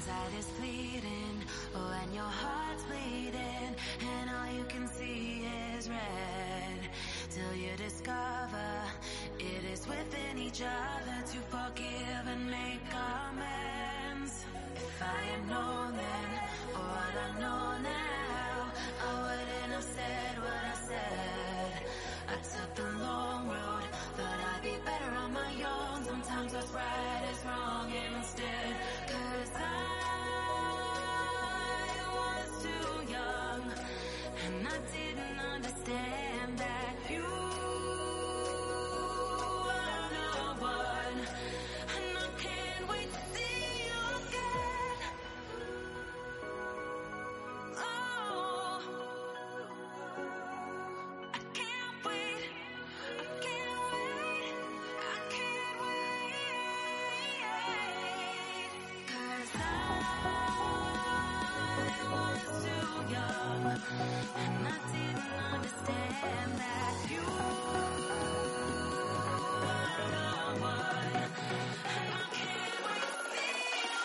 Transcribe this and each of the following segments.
Hindsight is fleeting, oh, and your heart's bleeding, and all you can see is red, till you discover it is within each other to forgive and make amends. If I had known then, or what I know now, I wouldn't have said what I said. I took the long road, thought I'd be better on my own. Sometimes what's right is wrong instead, 'cause I was too young, and I didn't understand that you are the one, and I can't wait to see you again. Oh, I can't wait, I can't wait, I can't wait, 'cause I was too young, and I didn't understand that you are the one, and I can't wait to see you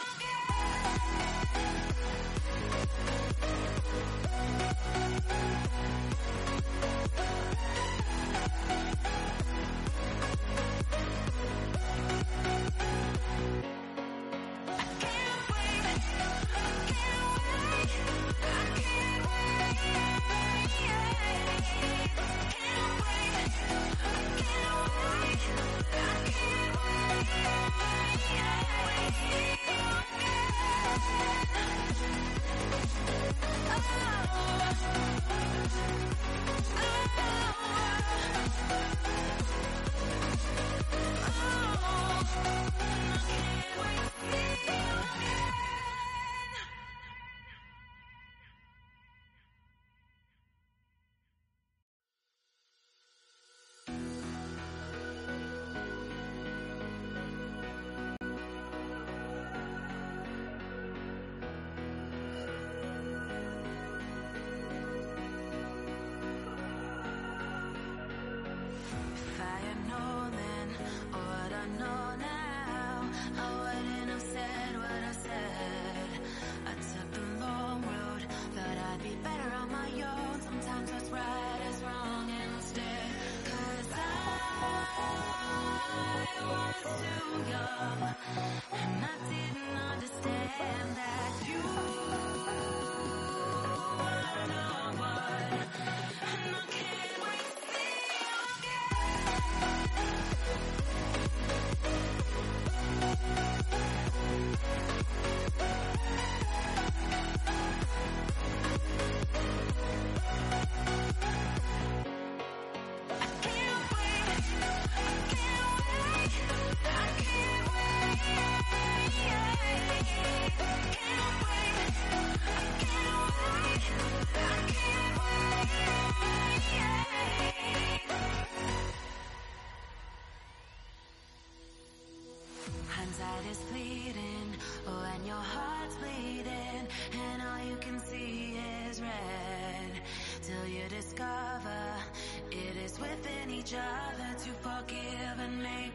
Hindsight is fleeting, oh, and your heart's bleeding, and all you can see is red, till you discover it is within each other to forgive and make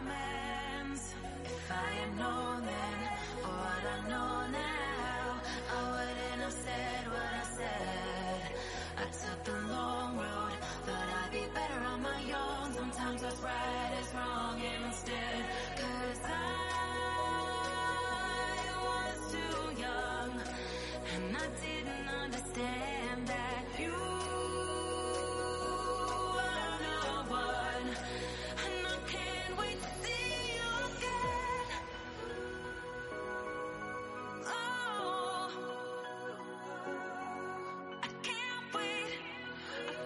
amends. If I had known then, or what I know now, I wouldn't have said what I said. I took the long road, thought I'd be better on my own. Sometimes what's right is wrong instead, 'cause I was too young, and I didn't understand that you are the one, and I can't wait to see you again. Oh, I can't wait, I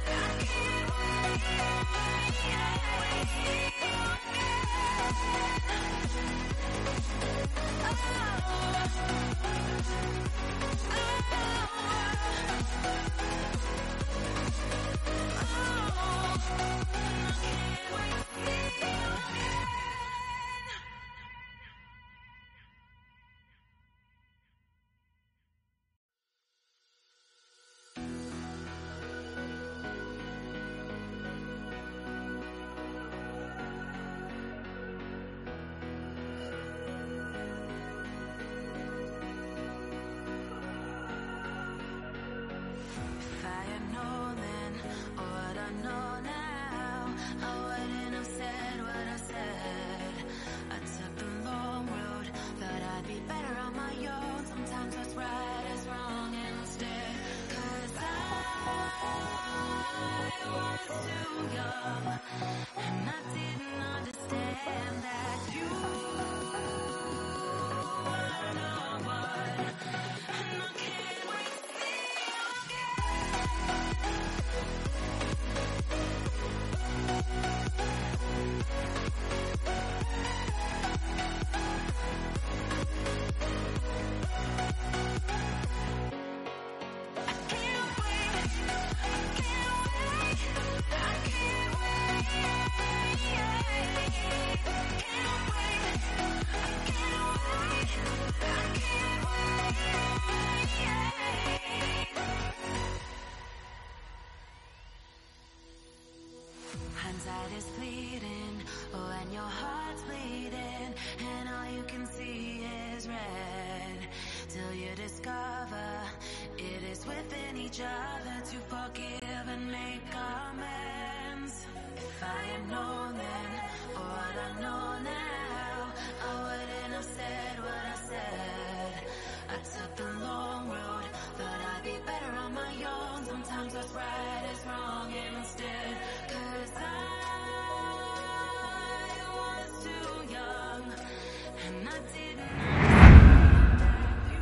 If I had known then what I know now, I wouldn't have said what I said. I took the long road, thought I'd be better on my own. Sometimes what's right is wrong instead. 'Cause I was too young, and I didn't understand that you are no one, and I can't wait to see you again. Hindsight is fleeting, oh, and your heart's bleeding, and all you can see is red. Till you discover it is within each other to forgive and make amends. If I had known then, or what I know now, I wouldn't have said what I said. I took the long road, thought I'd be better on my own. Sometimes what's right is wrong instead. 'Cause I was too young, and I didn't understand that you.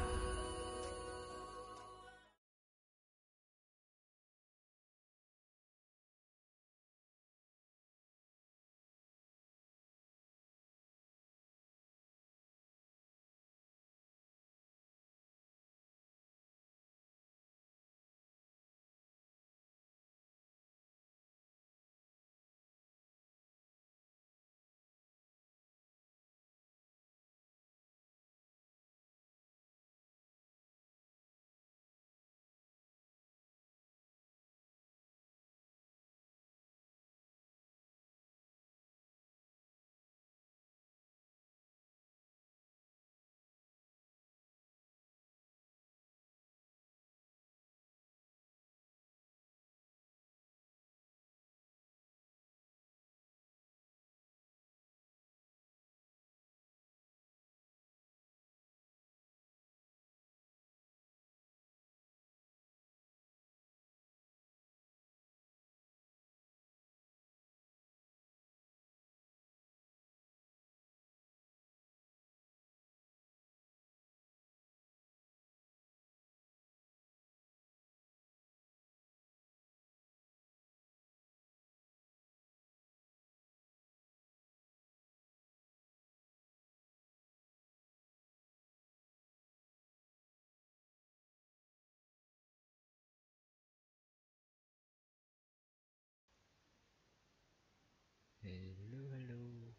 Hello, hello.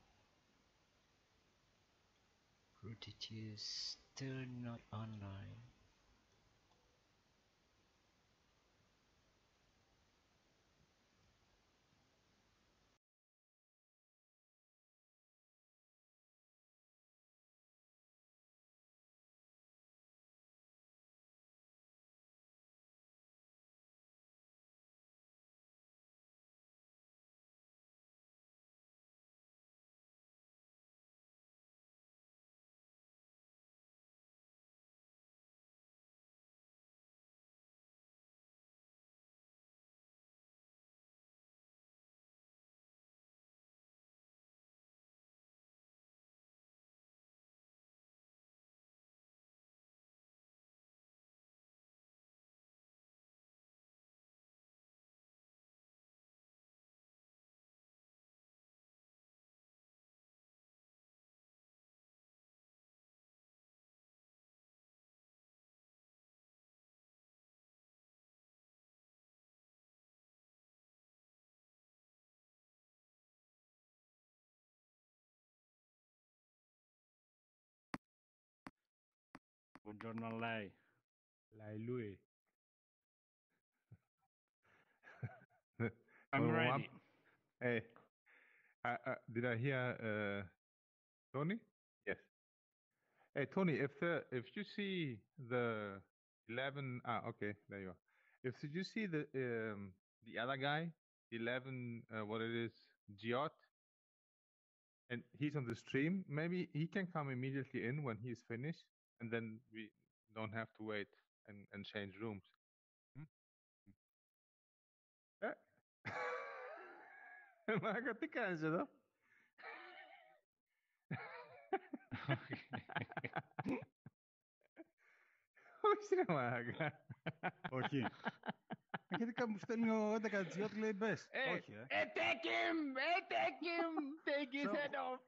Prodigy is still not online. Buongiorno a lei. Lui. I'm Wanna warm ready. up? Hey, did I hear Tony? Yes. Hey, Tony, if you see the 11, okay, there you are. If you see the other guy, 11, what it is, Giot, and he's on the stream, maybe he can come immediately in when he's finished, and then we don't have to wait and change rooms. Hmm? Μάγκα, τι κάνεις εδώ? Όχι ρε μάγκα. Όχι. Γιατί κάπου μου στέλνει ο 11 Τζιότ, λέει μπες. Όχι, Take him! Take him! Take his So- head off!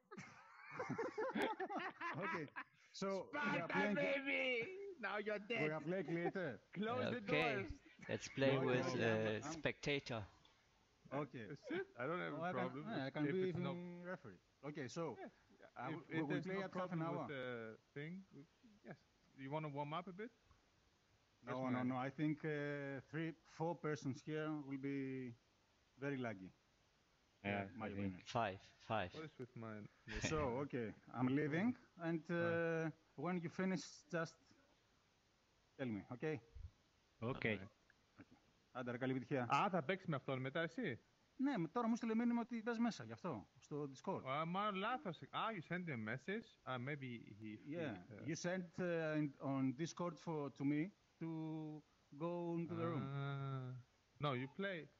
Okay. So, we are Sparta, playing, baby! Now you're we dead! are playing later. Close the Okay, doors! let's play Okay, with I'm- spectator. Okay. That's it. I don't have Oh, a problem. I can if be it's not, referee. Okay, so if we will there's play no at half an problem hour. with the thing, yes. You want to warm up a bit? No, no, no. I think 4 persons here will be very lucky. Yeah, my I think. opinion. Five. What is with mine? So, okay, I'm leaving, and when you finish, just tell me, okay? Okay. Άντε, ρε, καλή επιτυχία. Θα παίξει με αυτόν μετά εσύ. Ναι, τώρα μου στείλε μήνυμα ότι πες μέσα, γι' αυτό, στο Discord. Μάλλον λάθος. You sent him a message. Maybe he... Yeah, you sent on Discord to me to go into the room. No, you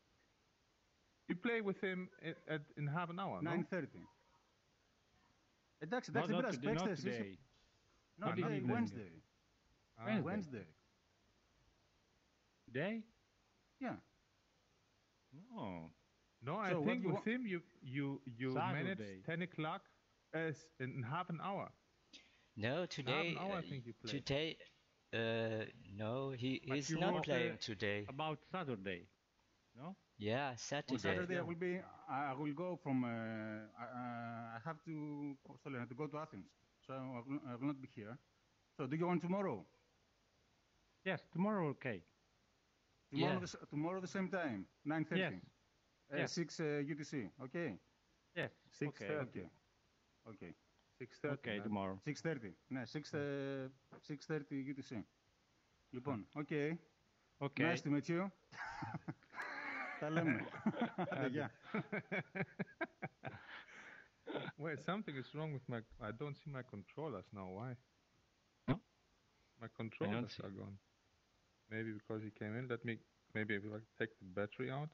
play with him in half an hour, no? 9:30. Εντάξει, Not, δεν not, πειράζει, not παίξτε εσείς. today. No, not today, evening. Wednesday. Wednesday. Today? Yeah. Oh. No, I So what think you with him you managed Saturday. 10 o'clock as in half an hour. No, today. Half an hour, I think you played. Today. No, he's you not wrote, playing today. About Saturday. No? Yeah, On Saturday. Saturday I will go from I have to go to Athens, so I will not be here. So do you want tomorrow? Yes, tomorrow okay. Tomorrow, Yeah. tomorrow the same time, 9:30. Yes. Yes. 6 UTC. Okay. Yes. 6:30. Okay. Okay. Okay. 6:30. Okay, man. tomorrow. 6:30. Ναι, 6:30 UTC. Λοιπόν, okay. Okay. Nice to meet you. Τα λέμε. Άντε, γεια. Wait, something is wrong with my... I don't see my controllers now. Why? No? My controllers see. are gone. Maybe because he came in. Let me... Maybe I will take the battery out.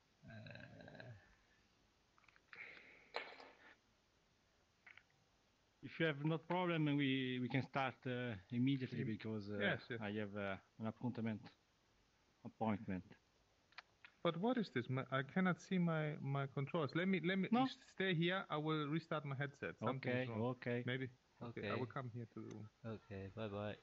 If you have no problem, we can start immediately because Yes, yes. I have an appointment. But what is this? I cannot see my controllers. Let me No. stay here. I will restart my headset. Something Okay, is wrong. okay. Maybe. Okay. I Okay. will come here to the room. Okay, bye bye.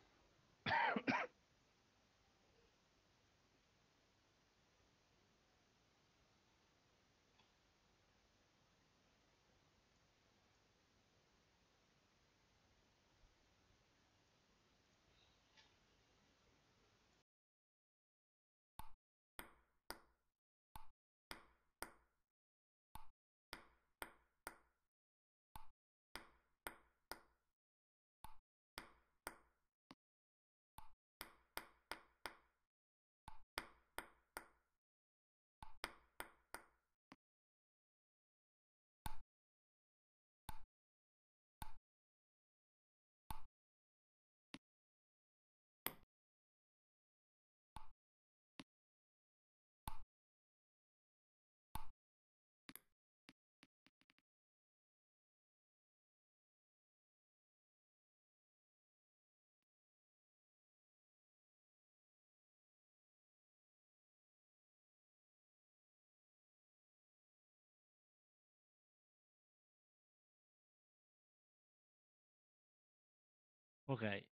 Okay.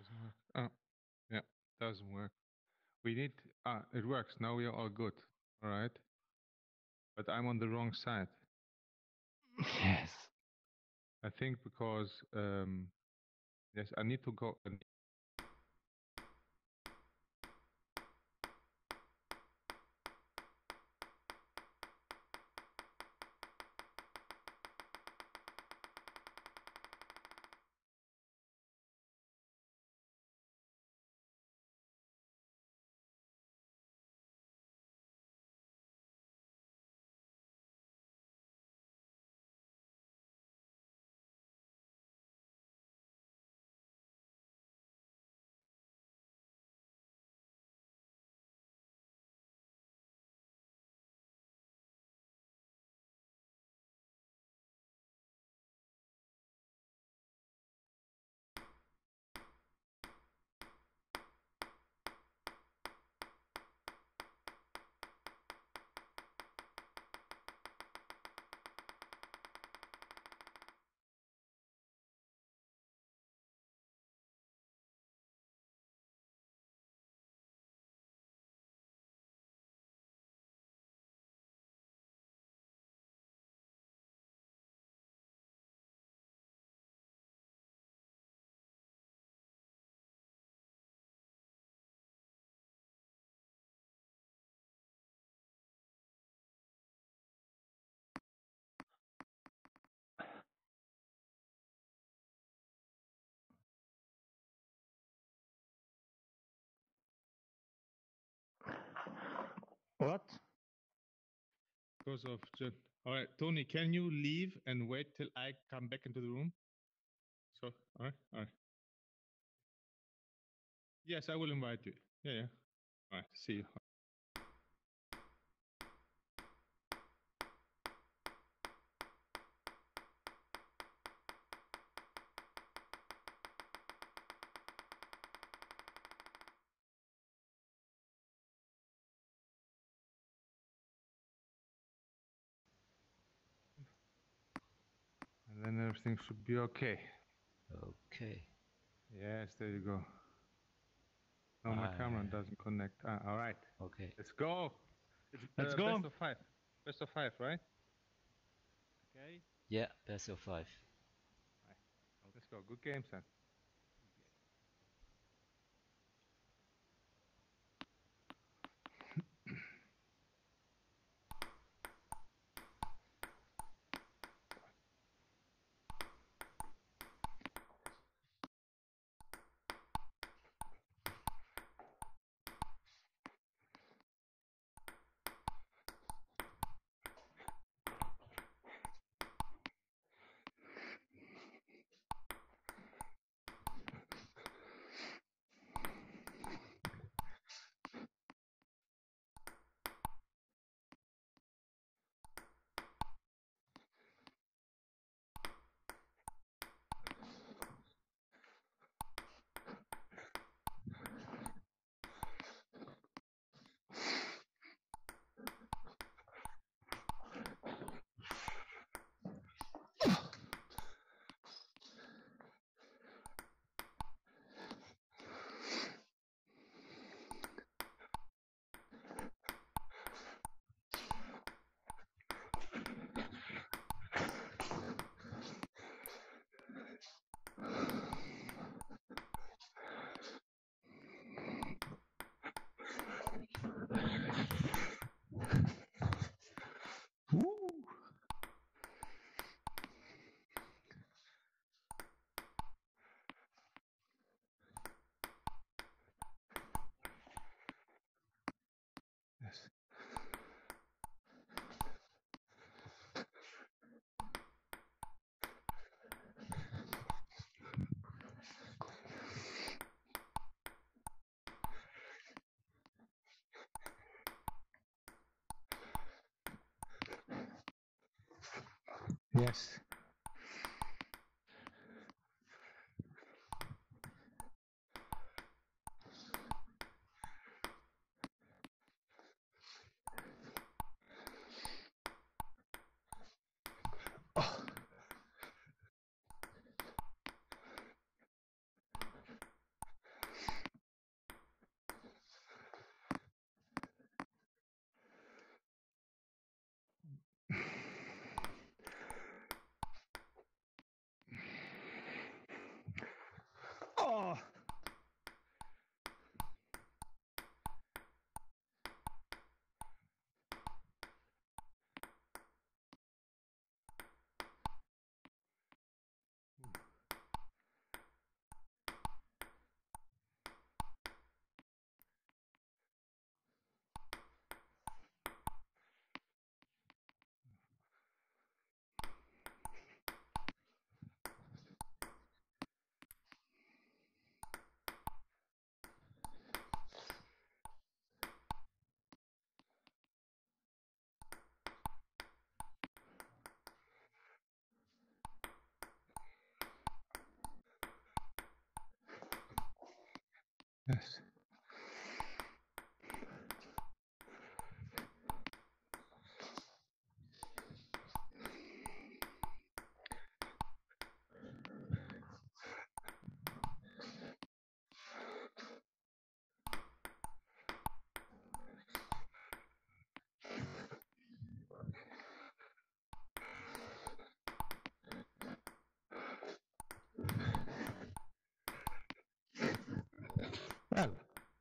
Doesn't work. Oh, yeah, doesn't work. We need. It works. Now we are all good. All right. But I'm on the wrong side. Yes. I think because yes, I need to go. What? Because of just. All right, Tony, can you leave and wait till I come back into the room? So, all right. Yes, I will invite you. Yeah. All right, see you. And then everything should be okay. Okay. Yes, there you go. No, my camera doesn't connect. All right. Okay. Let's go. It's Let's go. Best of 5. Best of 5, right? Okay. Yeah, best of 5. Let's go. Good game, son. Yes. Yes. Yes. Well,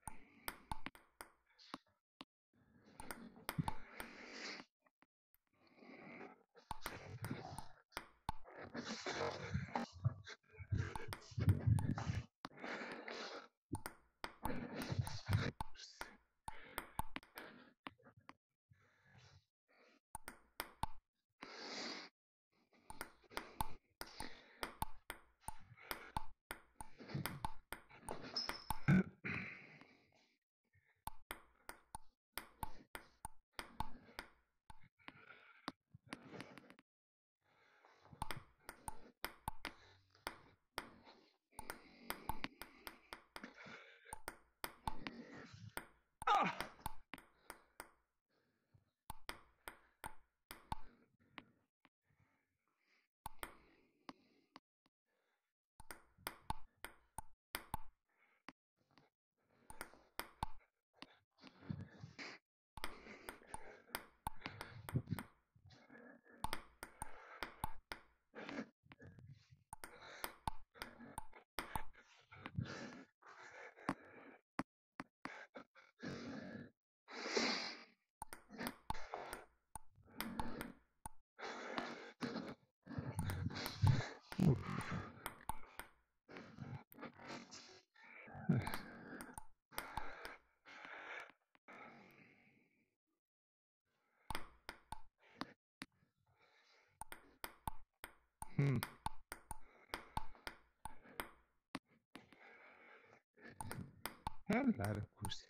Hello, Pussy.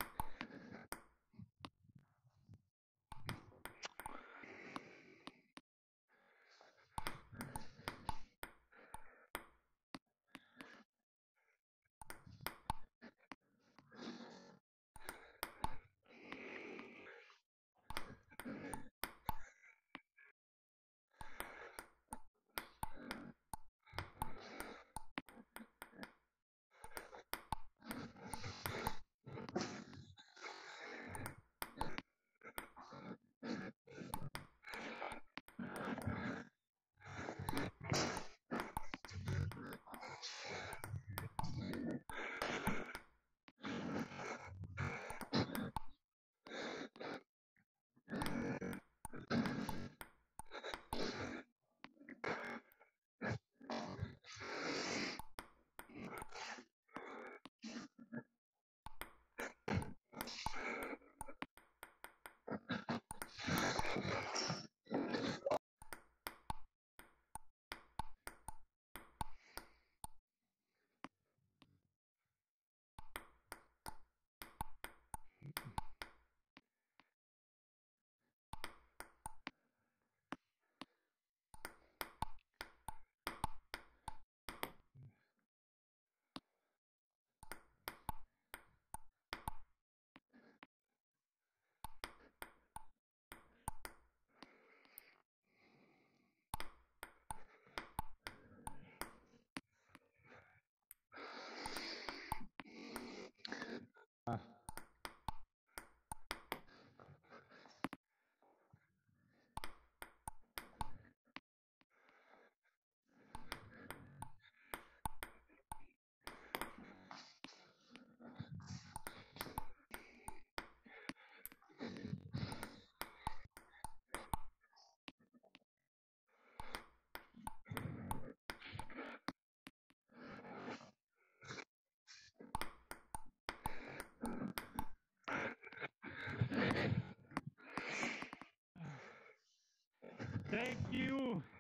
Ah. Thank you.